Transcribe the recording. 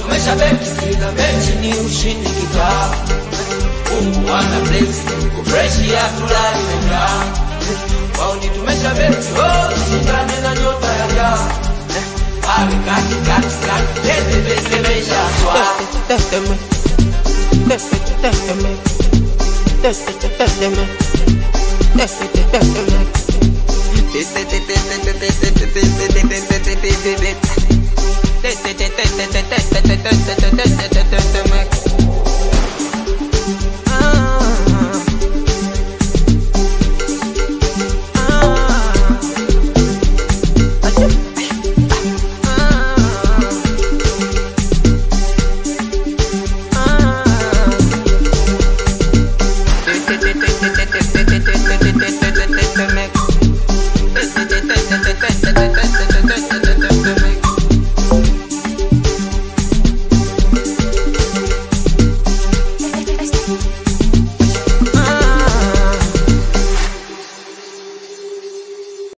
tumeshabeti kila mechi ni ushindi kitaa. Mungu wana bless, kupreshi ya tulali menga. Wauni tumeshabeti, shindane na nyota ya ya. Pale kati, tete meisha kwa. Tete me.